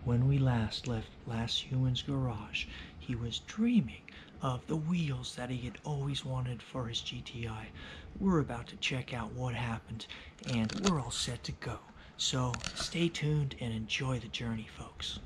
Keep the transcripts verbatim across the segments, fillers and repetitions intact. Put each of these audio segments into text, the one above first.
when we last left Last Human's garage, he was dreaming of the wheels that he had always wanted for his G T I. We're about to check out what happened, and we're all set to go. So stay tuned and enjoy the journey, folks.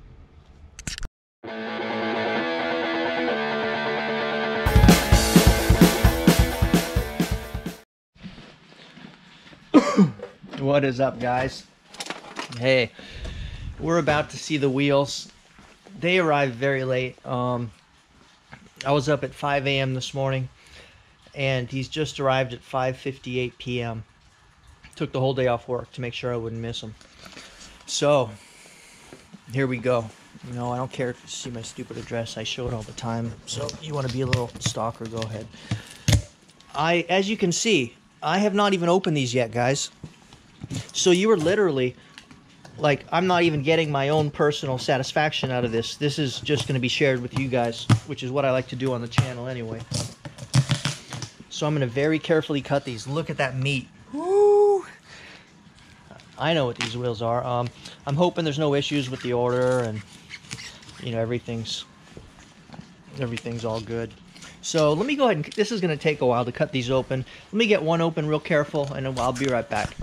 What is up, guys? Hey, we're about to see the wheels. They arrived very late. Um, I was up at five A M this morning, and he's just arrived at five fifty-eight P M Took the whole day off work to make sure I wouldn't miss him. So, here we go. You know, I don't care if you see my stupid address. I show it all the time. So, you want to be a little stalker, go ahead. I, as you can see, I have not even opened these yet, guys. So you are literally, like, I'm not even getting my own personal satisfaction out of this. This is just going to be shared with you guys, which is what I like to do on the channel anyway. So I'm going to very carefully cut these. Look at that meat. Woo! I know what these wheels are. Um, I'm hoping there's no issues with the order, and, you know, everything's, everything's all good. So let me go ahead and, this is going to take a while to cut these open. Let me get one open real careful, and then I'll be right back.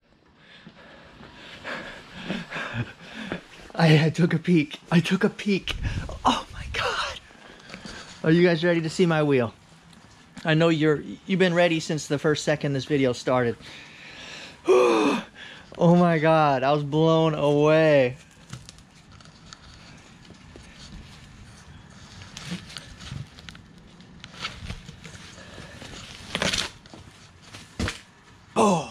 I, I took a peek. I took a peek. Oh my God. Are you guys ready to see my wheel? I know you're, you've been ready since the first second this video started. Oh my God, I was blown away. Oh.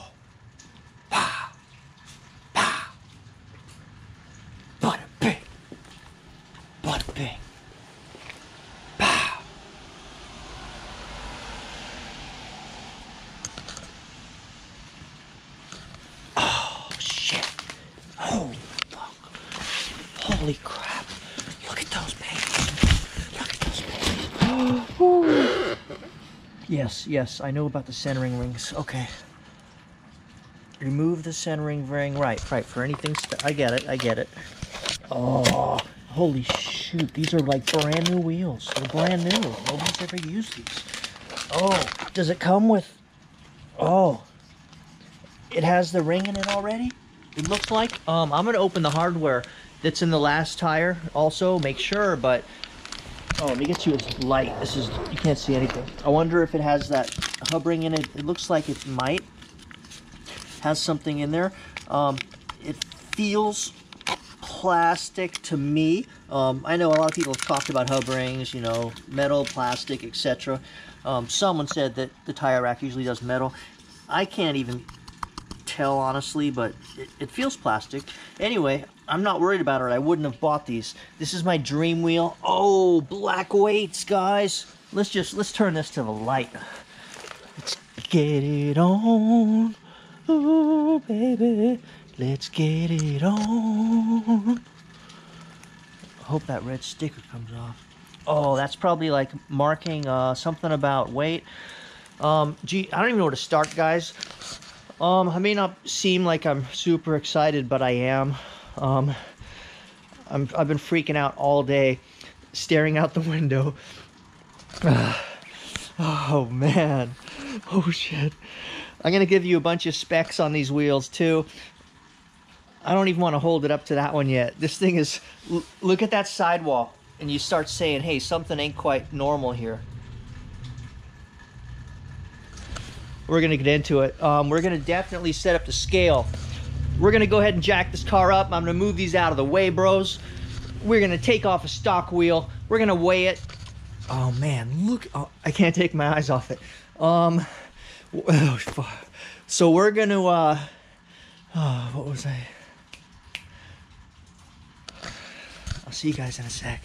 Bing. Pow. Oh, shit. Holy fuck. Holy crap. Look at those babies. Look at those babies. Yes, yes, I know about the centering rings. Okay. Remove the centering ring. Right, right, for anything. I get it, I get it. Oh. Holy shoot, these are like brand new wheels. They're brand new. Nobody's ever used these. Oh, does it come with... Oh. It has the ring in it already? It looks like. Um, I'm going to open the hardware that's in the last tire also, make sure, but... Oh, let me get you this light. This is... You can't see anything. I wonder if it has that hub ring in it. It looks like it might. Has something in there. Um, it feels... plastic to me. Um, I know a lot of people have talked about hub rings, you know, metal, plastic, et cetera. Um, someone said that the tire rack usually does metal. I can't even tell honestly, but it, it feels plastic. Anyway, I'm not worried about it. I wouldn't have bought these. This is my dream wheel. Oh, black weights, guys. Let's just let's turn this to the light. Let's get it on. Oh, baby. Let's get it on. I hope that red sticker comes off. Oh, that's probably like marking uh, something about weight. Um, gee, I don't even know where to start, guys. Um, I may not seem like I'm super excited, but I am. Um, I'm, I've been freaking out all day, staring out the window. Oh, man. Oh, shit. I'm going to give you a bunch of specs on these wheels, too. I don't even want to hold it up to that one yet. This thing is, look at that sidewall, and you start saying, hey, something ain't quite normal here. We're going to get into it. Um, we're going to definitely set up the scale. We're going to go ahead and jack this car up. I'm going to move these out of the way, bros. We're going to take off a stock wheel. We're going to weigh it. Oh, man, look. Oh, I can't take my eyes off it. Um, so we're going to, uh, oh, what was I? I'll see you guys in a sec.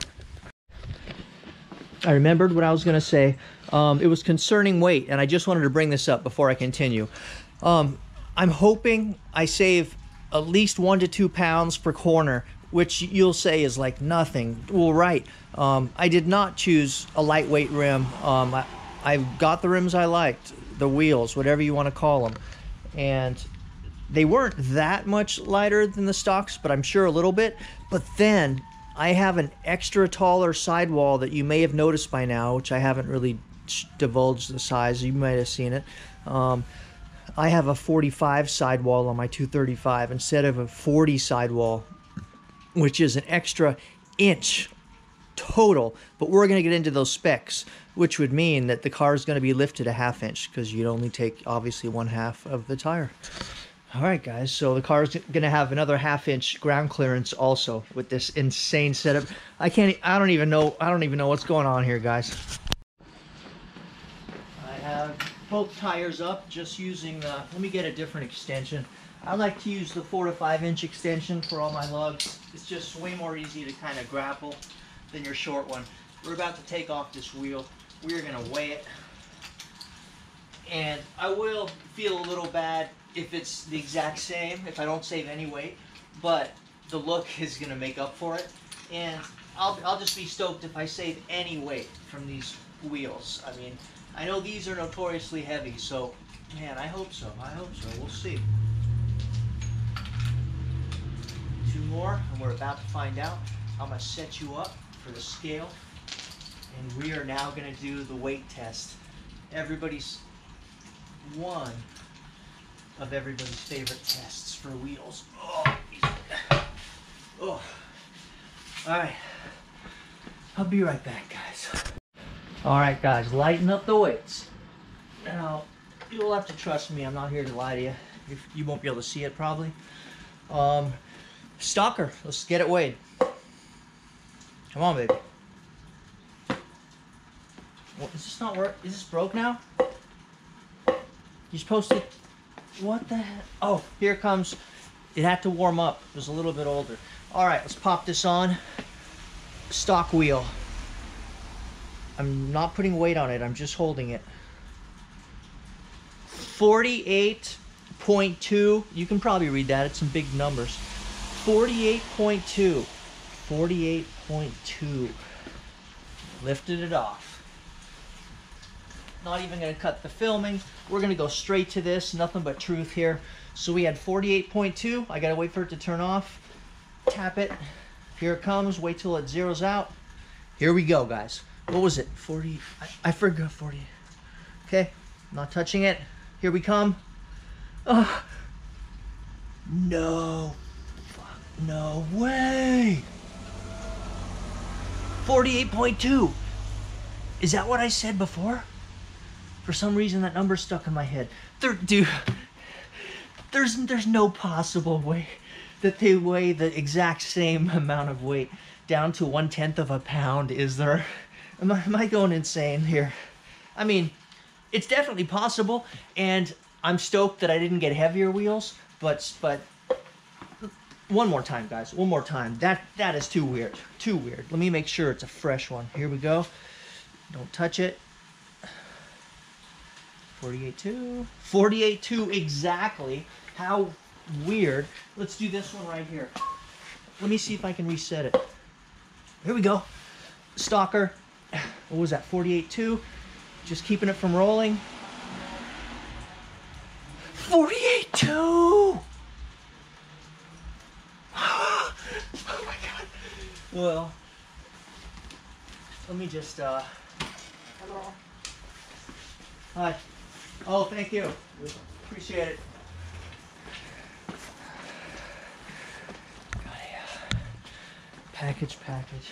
I remembered what I was going to say. Um, it was concerning weight, and I just wanted to bring this up before I continue. Um, I'm hoping I save at least one to two pounds per corner, which you'll say is like nothing. Well, right. Um, I did not choose a lightweight rim. Um, I, I got the rims I liked, the wheels, whatever you want to call them. And they weren't that much lighter than the stocks, but I'm sure a little bit. But then I have an extra taller sidewall that you may have noticed by now, which I haven't really divulged the size. You might have seen it. Um, I have a forty-five sidewall on my two thirty-five instead of a forty sidewall, which is an extra inch total. But we're going to get into those specs, which would mean that the car is going to be lifted a half inch because you'd only take obviously one half of the tire. All right, guys, so the car is going to have another half inch ground clearance also with this insane setup. I can't, I don't even know, I don't even know what's going on here, guys. I have both tires up just using, uh, let me get a different extension. I like to use the four to five inch extension for all my lugs. It's just way more easy to kind of grapple than your short one. We're about to take off this wheel. We're gonna weigh it. And I will feel a little bad if it's the exact same, if I don't save any weight, but the look is gonna make up for it. And I'll, I'll just be stoked if I save any weight from these wheels. I mean, I know these are notoriously heavy, so man, I hope so, I hope so, we'll see. Two more, and we're about to find out. I'm gonna set you up for the scale, and we are now gonna do the weight test. Everybody's one of everybody's favorite tests for wheels. Oh, oh. All right, I'll be right back, guys. All right, guys, lighten up the weights. Now, you'll have to trust me. I'm not here to lie to you. If you won't be able to see it probably. Um, Stalker, let's get it weighed. Come on, baby. What, is this not work? Is this broke now? You're supposed to. What the heck? Oh, here it comes. It had to warm up. It was a little bit older. All right, let's pop this on. Stock wheel. I'm not putting weight on it. I'm just holding it. forty-eight point two. You can probably read that. It's some big numbers. forty-eight point two. forty-eight point two. Lifted it off. Not even going to cut the filming. We're going to go straight to this. Nothing but truth here. So we had forty-eight point two. I got to wait for it to turn off. Tap it. Here it comes. Wait till it zeroes out. Here we go, guys. What was it? forty. I, I forgot forty. Okay. Not touching it. Here we come. Oh. No. No way. forty-eight point two. Is that what I said before? For some reason, that number stuck in my head. There, dude, there's there's no possible way that they weigh the exact same amount of weight down to one tenth of a pound. Is there? Am I, am I going insane here? I mean, it's definitely possible, and I'm stoked that I didn't get heavier wheels. But but one more time, guys. One more time. That that is too weird. Too weird. Let me make sure it's a fresh one. Here we go. Don't touch it. forty-eight point two. forty-eight point two exactly. How weird. Let's do this one right here. Let me see if I can reset it. Here we go. Stalker. What was that? forty-eight point two. Just keeping it from rolling. forty-eight point two. Oh my God. Well, let me just, uh, hello. Hi. Oh, thank you. Appreciate it. Got a uh, package, package.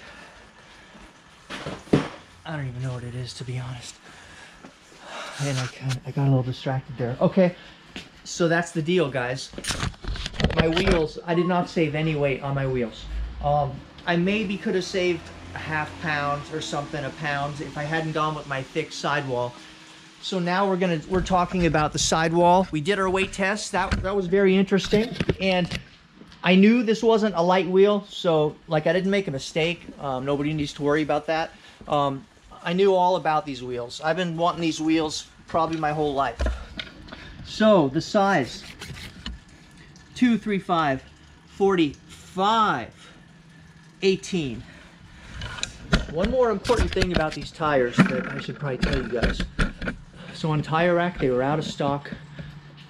I don't even know what it is, to be honest. And I kind I got a little distracted there. Okay, so that's the deal, guys. My wheels, I did not save any weight on my wheels. Um, I maybe could have saved a half pound or something, a pound, if I hadn't gone with my thick sidewall. So now we're gonna we're talking about the sidewall. We did our weight test. That that was very interesting, and I knew this wasn't a light wheel, so like I didn't make a mistake. Um, nobody needs to worry about that. Um, I knew all about these wheels. I've been wanting these wheels probably my whole life. So the size: two thirty-five, forty-five, eighteen. One more important thing about these tires that I should probably tell you guys. So on Tire Rack, they were out of stock.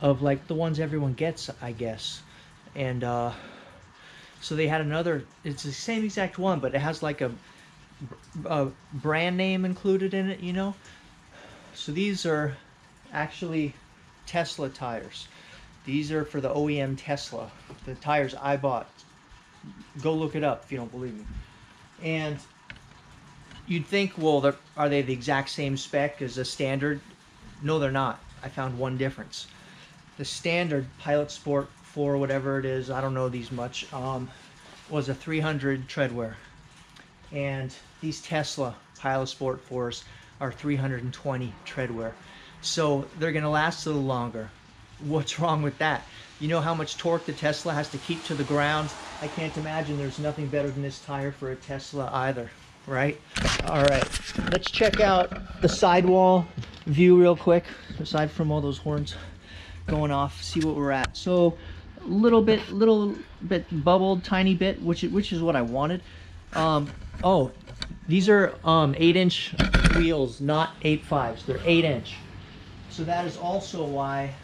of like the ones everyone gets, I guess. And uh, so they had another, it's the same exact one, but it has like a, a brand name included in it, you know? So these are actually Tesla tires. These are for the O E M Tesla, the tires I bought. Go look it up if you don't believe me. And you'd think, well, are they the exact same spec as a standard? No, they're not. I found one difference. The standard Pilot Sport four, whatever it is, I don't know these much, um, was a three hundred treadwear. And these Tesla Pilot Sport fours are three hundred twenty treadwear. So they're going to last a little longer. What's wrong with that? You know how much torque the Tesla has to keep to the ground? I can't imagine there's nothing better than this tire for a Tesla either, right? All right, let's check out the sidewall view real quick, aside from all those horns going off, see what we're at. So a little bit, little bit bubbled, tiny bit, which, which is what I wanted. Um, oh, these are um, eight inch wheels, not eight fives, they're eight inch. So that is also why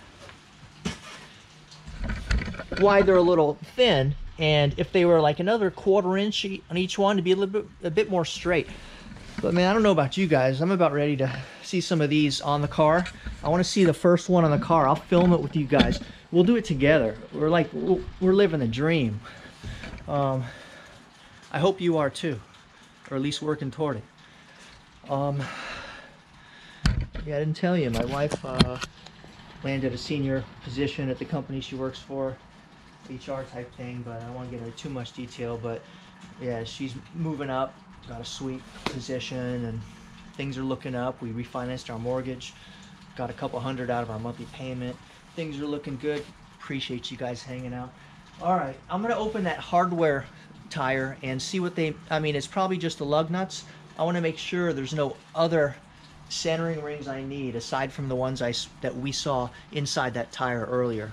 why they're a little thin, and if they were like another quarter inch on each one to be a little bit a bit more straight. But man, I don't know about you guys, I'm about ready to see some of these on the car. I want to see the first one on the car. I'll film it with you guys. We'll do it together. We're like we're living the dream. um I hope you are too, or at least working toward it. um yeah, I didn't tell you, my wife uh landed a senior position at the company she works for, H R type thing, but I don't want to get into too much detail. But yeah, she's moving up, got a sweet position, and things are looking up. We refinanced our mortgage, got a couple hundred out of our monthly payment. Things are looking good. Appreciate you guys hanging out. All right, I'm gonna open that hardware tire and see what they, I mean, it's probably just the lug nuts. I want to make sure there's no other centering rings I need aside from the ones I, that we saw inside that tire earlier.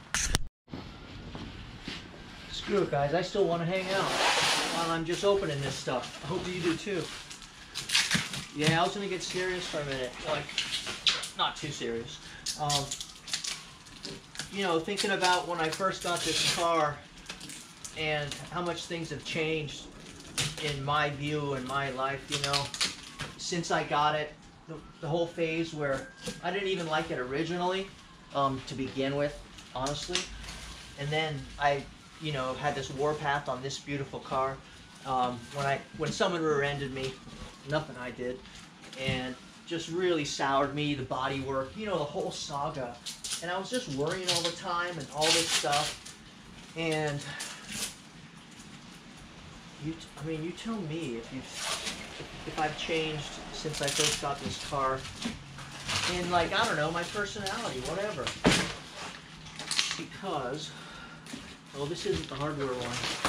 Screw it, guys, I still want to hang out while I'm just opening this stuff. I hope you do too. Yeah, I was gonna get serious for a minute, like not too serious. Um, you know, thinking about when I first got this car and how much things have changed in my view and my life, you know, since I got it. The, the whole phase where I didn't even like it originally, um, to begin with, honestly. And then I, you know, had this warpath on this beautiful car. Um, when I, when someone rear-ended me, nothing I did, and just really soured me, the body work, you know, the whole saga. And I was just worrying all the time and all this stuff. And you, I mean, you tell me if you, if I've changed since I first got this car, in like, I don't know, my personality, whatever. Because, well, this isn't the hardware one.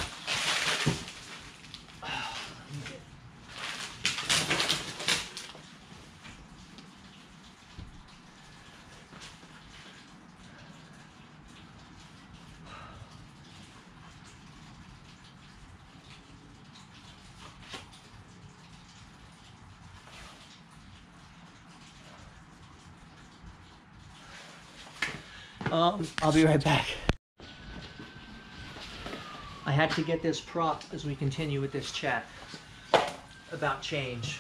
Um, I'll be right back. I had to get this prop as we continue with this chat about change.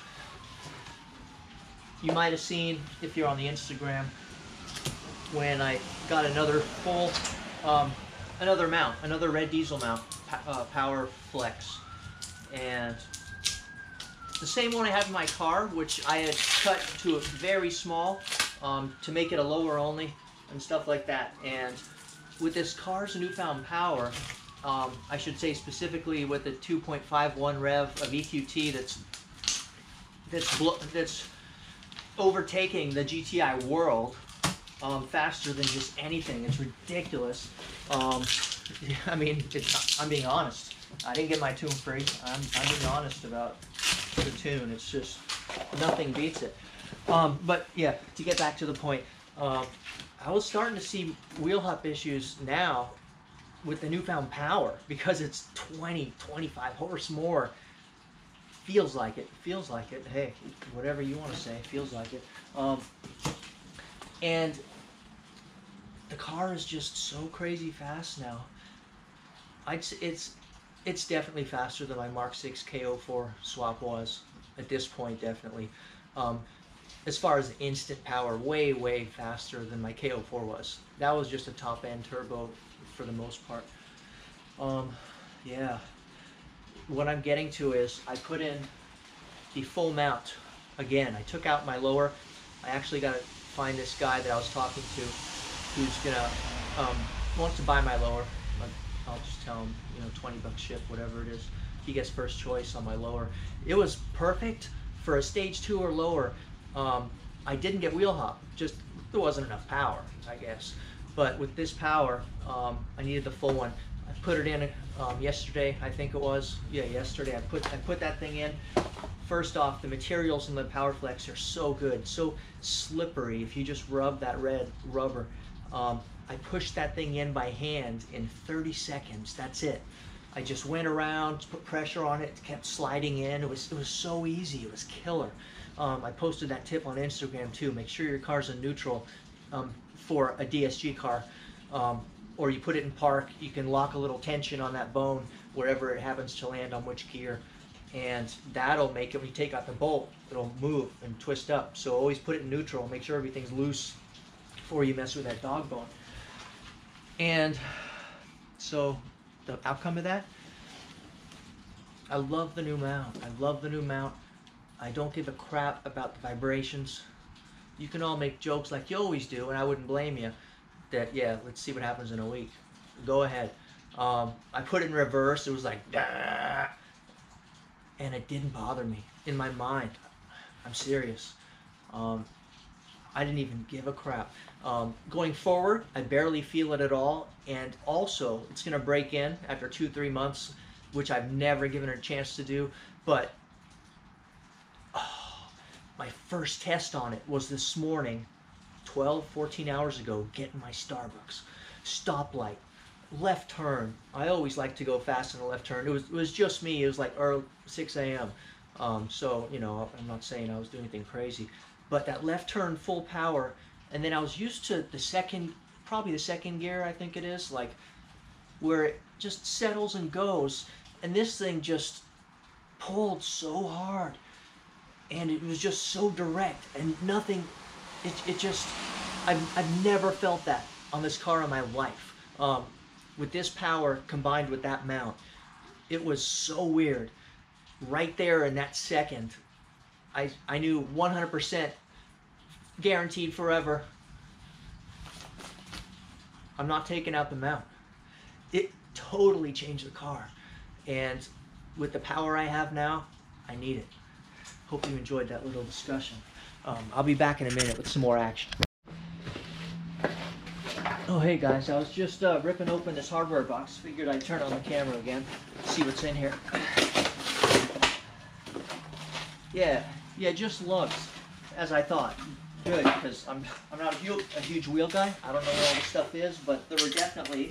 You might have seen, if you're on the Instagram, when I got another full, um, another mount, another red diesel mount, uh, Power Flex. And the same one I have in my car, which I had cut to a very small, um, to make it a lower only, and stuff like that. And with this car's newfound power, um, I should say specifically with the two point five one rev of E Q T that's that's that's overtaking the G T I world um, faster than just anything. It's ridiculous. Um, I mean, it's, I'm being honest. I didn't get my tune free. I'm, I'm being honest about the tune. It's just nothing beats it. Um, but yeah, to get back to the point. Um, I was starting to see wheel hub issues now with the newfound power because it's twenty, twenty-five horse more. Feels like it. Feels like it. Hey, whatever you want to say, feels like it. Um, and the car is just so crazy fast now. I'd say it's it's definitely faster than my Mark six K oh four swap was at this point, definitely. Um, as far as instant power, way, way faster than my K oh four was. That was just a top-end turbo for the most part. Um, yeah. What I'm getting to is I put in the full mount. Again, I took out my lower. I actually got to find this guy that I was talking to who's gonna um, wants to buy my lower. I'll just tell him, you know, twenty bucks ship, whatever it is. He gets first choice on my lower. It was perfect for a stage two or lower. Um, I didn't get wheel hop, just there wasn't enough power, I guess. But with this power, um, I needed the full one. I put it in um, yesterday, I think it was. Yeah, yesterday I put I put that thing in. First off, the materials in the PowerFlex are so good, so slippery. If you just rub that red rubber, um, I pushed that thing in by hand in thirty seconds. That's it. I just went around, put pressure on it, kept sliding in. It was it was so easy. It was killer. Um, I posted that tip on Instagram too. Make sure your car's in neutral um, for a D S G car, um, or you put it in park. You can lock a little tension on that bone wherever it happens to land on which gear, and that'll make it. When you take out the bolt, it'll move and twist up. So always put it in neutral. Make sure everything's loose before you mess with that dog bone. And so the outcome of that, I love the new mount. I love the new mount. I don't give a crap about the vibrations. You can all make jokes like you always do, and I wouldn't blame you. That, yeah, let's see what happens in a week. Go ahead. Um, I put it in reverse. It was like, dah, and it didn't bother me in my mind. I'm serious. Um, I didn't even give a crap. Um, going forward, I barely feel it at all, and also it's going to break in after two, three months, which I've never given it a chance to do. But oh, my first test on it was this morning, twelve, fourteen hours ago, getting my Starbucks. Stoplight, left turn. I always like to go fast in the left turn. It was, it was just me. It was like early six A M Um, so, you know, I'm not saying I was doing anything crazy. But that left turn full power, and then I was used to the second, probably the second gear, I think it is, like where it just settles and goes, and this thing just pulled so hard, and it was just so direct, and nothing, it, it just, I've, I've never felt that on this car in my life. Um, with this power combined with that mount, it was so weird. Right there in that second, I, I knew one hundred percent guaranteed forever, I'm not taking out the mount. It totally changed the car. And with the power I have now, I need it. Hope you enjoyed that little discussion. Um, I'll be back in a minute with some more action. Oh, hey guys, I was just uh, ripping open this hardware box. Figured I'd turn on the camera again, see what's in here. Yeah, yeah, just lugs, as I thought. Good, because I'm I'm not a huge, a huge wheel guy. I don't know where all this stuff is, but there were definitely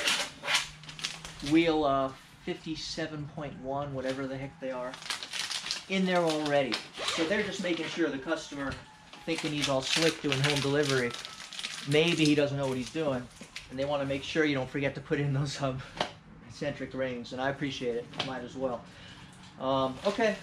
wheel uh, fifty-seven point one, whatever the heck they are, in there already. So they're just making sure the customer, thinking he's all slick doing home delivery, maybe he doesn't know what he's doing, and they want to make sure you don't forget to put in those um, eccentric rings, and I appreciate it. Might as well. Um, okay.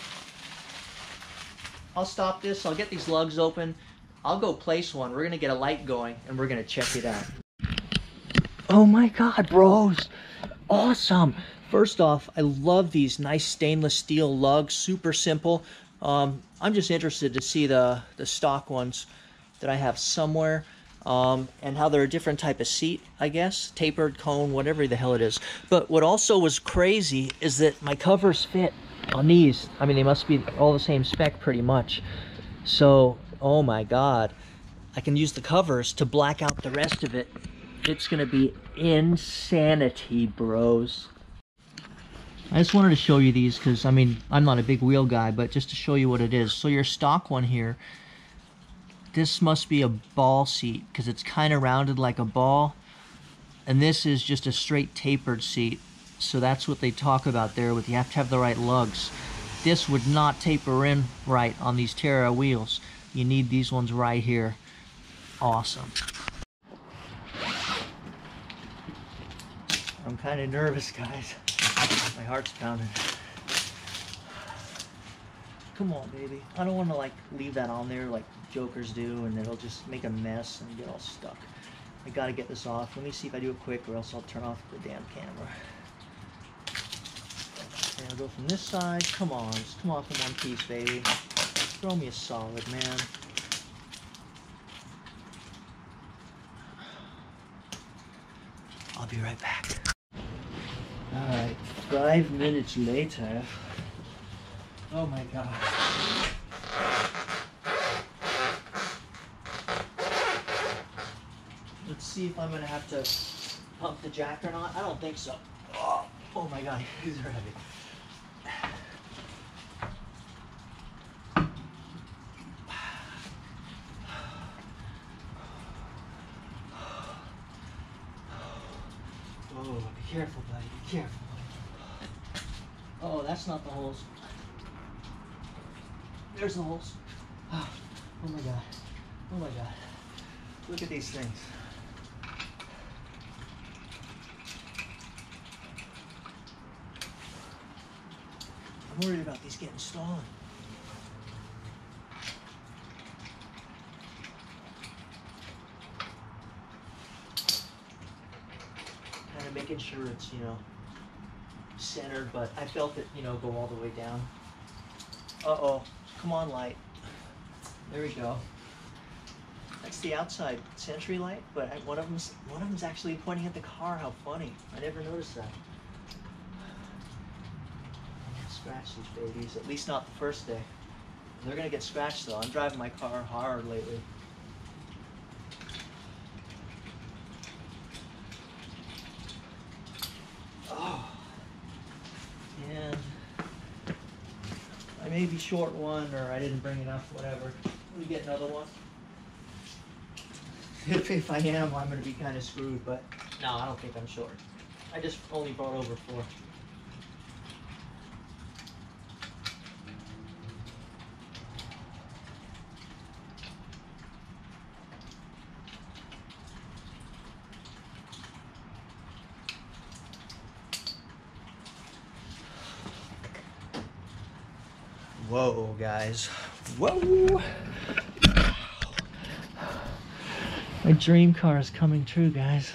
I'll stop this. I'll get these lugs open. I'll go place one. We're going to get a light going, and we're going to check it out. Oh my God, bros. Awesome. First off, I love these nice stainless steel lugs. Super simple. Um, I'm just interested to see the, the stock ones that I have somewhere, um, and how they're a different type of seat, I guess. Tapered cone, whatever the hell it is. But what also was crazy is that my covers fit on these. I mean, they must be all the same spec pretty much. So, oh my God, I can use the covers to black out the rest of it. It's gonna be insanity, bros. I just wanted to show you these because, I mean, I'm not a big wheel guy, but just to show you what it is. So your stock one here, this must be a ball seat because it's kind of rounded like a ball. And this is just a straight tapered seat. So that's what they talk about there with you have to have the right lugs. This would not taper in right on these Terra wheels. You need these ones right here. Awesome. kind of nervous, guys. My heart's pounding. Come on, baby. I don't want to like leave that on there like jokers do, and it'll just make a mess and get all stuck. I gotta get this off. Let me see if I do it quick, or else I'll turn off the damn camera. Okay, I'll go from this side. Come on, just come off in one piece, baby. Throw me a solid, man. I'll be right back. Alright, five minutes later. Oh my god. Let's see if I'm gonna have to pump the jack or not. I don't think so. Oh, oh my god, these are heavy. Oh, be careful, buddy, be careful. Oh, that's not the holes. There's the holes. Oh, oh my god. Oh my god. Look at these things. I'm worried about these getting stolen. Kind of making sure it's, you know, centered, but I felt it, you know, go all the way down. Uh-oh. Come on, light. There we go. That's the outside Sentry light, but I, one of them's one of them's actually pointing at the car. How funny! I never noticed that. I can't scratch these babies. At least not the first day. They're gonna get scratched though. I'm driving my car hard lately. Oh, and I may be short one, or I didn't bring enough. Whatever. Let me get another one. If, if I am, I'm going to be kind of screwed, but no, I don't think I'm short. I just only brought over four. Whoa, guys. Whoa! My dream car is coming true, guys.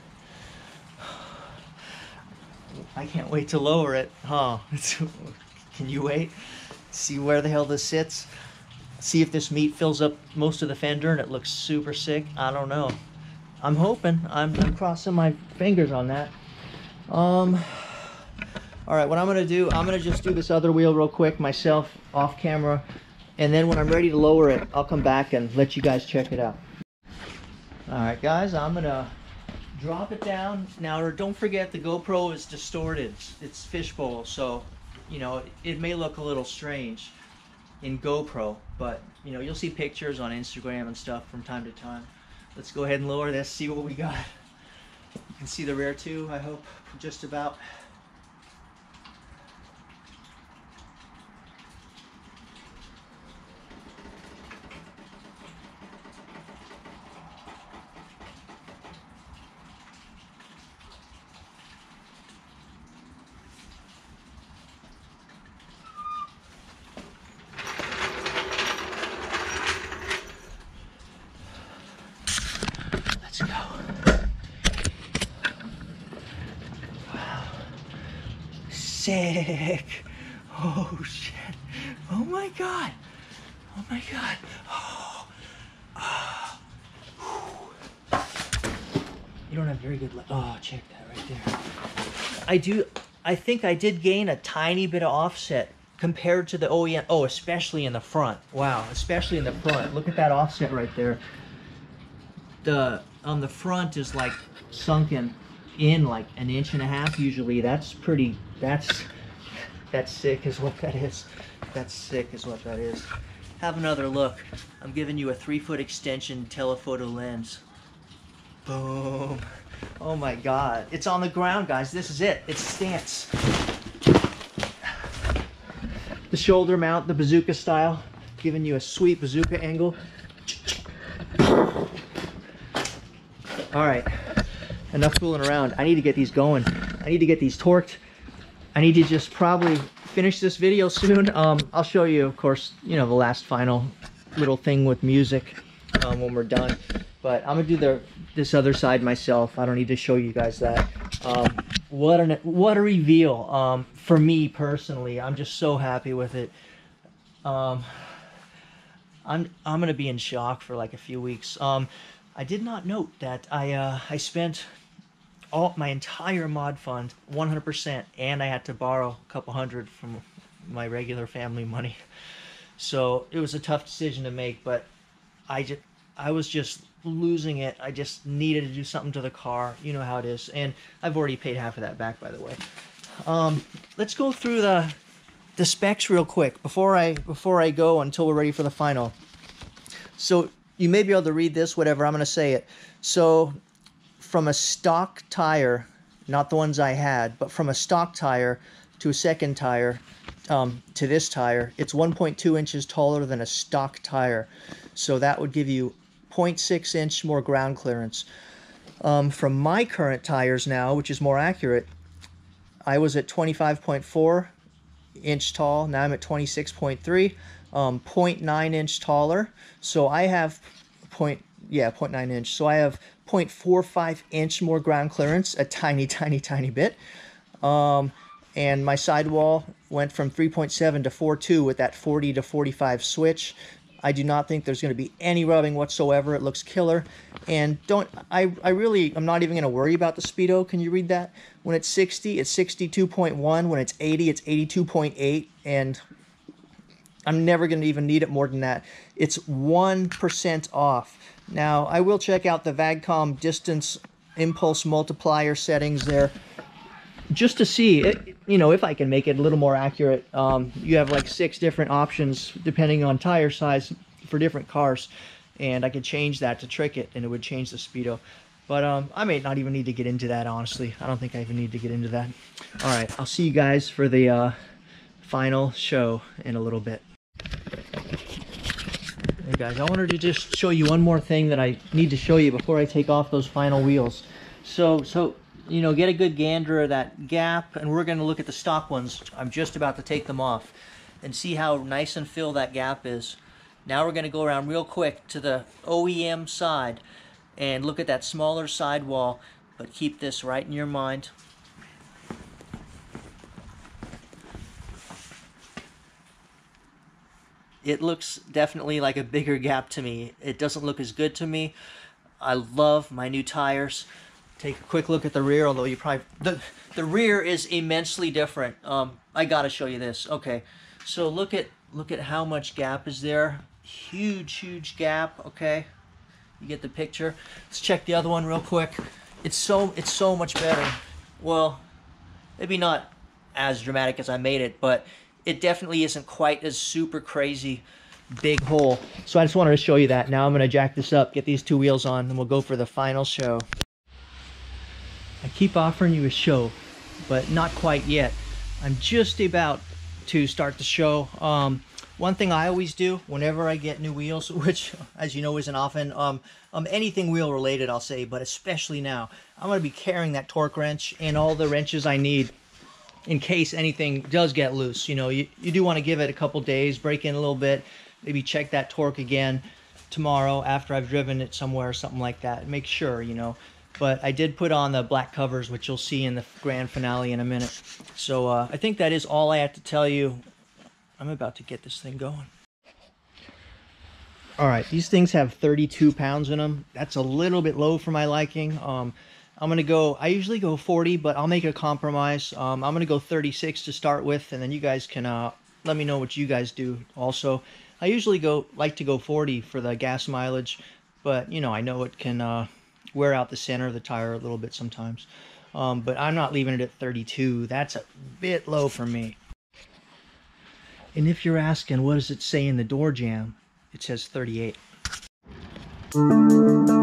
I can't wait to lower it. Huh? Can you wait? See where the hell this sits? See if this meat fills up most of the fender and it looks super sick. I don't know. I'm hoping. I'm, I'm crossing my fingers on that. Um. All right, what I'm gonna do, I'm gonna just do this other wheel real quick myself off camera, and then when I'm ready to lower it, I'll come back and let you guys check it out. All right, guys, I'm gonna drop it down. Now, don't forget the GoPro is distorted. It's fishbowl, so, you know, it, it may look a little strange in GoPro, but, you know, you'll see pictures on Instagram and stuff from time to time. Let's go ahead and lower this, see what we got. You can see the rear too, I hope, just about. Let's go. Wow. Sick. Oh shit. Oh my god. Oh my god. Oh. Oh. You don't have very good light. Oh, check that right there. I do. I think I did gain a tiny bit of offset compared to the O E M. Oh, especially in the front. Wow, especially in the front. Look at that offset right there. The on the front is like sunken in like an inch and a half usually. That's pretty, that's, that's sick is what that is. That's sick is what that is. Have another look. I'm giving you a three foot extension telephoto lens. Boom. Oh my God. It's on the ground, guys. This is it. It's stance. The shoulder mount, the bazooka style. Giving you a sweet bazooka angle. All right, enough fooling around. I need to get these going. I need to get these torqued. I need to just probably finish this video soon. Um, I'll show you, of course, you know, the last final little thing with music um, when we're done. But I'm gonna do the this other side myself. I don't need to show you guys that. Um, what an what a reveal um, for me personally. I'm just so happy with it. Um, I'm I'm gonna be in shock for like a few weeks. Um, I did not note that I uh, I spent all my entire mod fund one hundred percent, and I had to borrow a couple hundred from my regular family money. So it was a tough decision to make, but I just I was just losing it. I just needed to do something to the car. You know how it is, and I've already paid half of that back, by the way. Um, let's go through the the specs real quick before I before I go until we're ready for the final. So you may be able to read this, whatever, I'm going to say it. So from a stock tire, not the ones I had, but from a stock tire to a second tire, um, to this tire, it's one point two inches taller than a stock tire. So that would give you zero point six inch more ground clearance. Um, from my current tires now, which is more accurate, I was at twenty-five point four inch tall. Now I'm at twenty-six point three, um, zero point nine inch taller. So I have point, yeah, zero point nine inch. So I have zero point four five inch more ground clearance, a tiny, tiny, tiny bit. Um, and my sidewall went from three point seven to four point two with that forty to forty-five switch. I do not think there's going to be any rubbing whatsoever. It looks killer. And don't, I, I really, I'm not even going to worry about the speedo. Can you read that? When it's sixty, it's sixty-two point one. When it's eighty, it's eighty-two point eight. And I'm never going to even need it more than that. It's one percent off. Now, I will check out the VAGCOM distance impulse multiplier settings there, just to see, it, you know, if I can make it a little more accurate. Um, you have like six different options depending on tire size for different cars, and I could change that to trick it, and it would change the speedo. But um, I may not even need to get into that, honestly. I don't think I even need to get into that. All right, I'll see you guys for the uh, final show in a little bit. Hey guys, I wanted to just show you one more thing that I need to show you before I take off those final wheels. So, so. You know, get a good gander of that gap, and we're going to look at the stock ones. I'm just about to take them off and see how nice and fill that gap is. Now we're going to go around real quick to the O E M side and look at that smaller sidewall, but keep this right in your mind. It looks definitely like a bigger gap to me. It doesn't look as good to me. I love my new tires. Take a quick look at the rear, although you probably... The, the rear is immensely different. Um, I gotta show you this. Okay, so look at look at how much gap is there. Huge, huge gap, okay? You get the picture. Let's check the other one real quick. It's so, it's so much better. Well, maybe not as dramatic as I made it, but it definitely isn't quite as super crazy big hole. So I just wanted to show you that. Now I'm gonna jack this up, get these two wheels on, and we'll go for the final show. I keep offering you a show, but not quite yet. I'm just about to start the show. Um, one thing I always do whenever I get new wheels, which, as you know, isn't often, um, um, anything wheel related, I'll say, but especially now, I'm going to be carrying that torque wrench and all the wrenches I need in case anything does get loose. You know, you, you do want to give it a couple days, break in a little bit, maybe check that torque again tomorrow after I've driven it somewhere or something like that. Make sure, you know. But I did put on the black covers, which you'll see in the grand finale in a minute. So uh, I think that is all I have to tell you. I'm about to get this thing going. All right, these things have thirty-two pounds in them. That's a little bit low for my liking. Um, I'm going to go, I usually go forty, but I'll make a compromise. Um, I'm going to go thirty-six to start with, and then you guys can uh, let me know what you guys do also. I usually go like to go forty for the gas mileage, but, you know, I know it can... Uh, wear out the center of the tire a little bit sometimes. Um, but I'm not leaving it at thirty-two. That's a bit low for me. And if you're asking, what does it say in the door jamb? It says thirty-eight.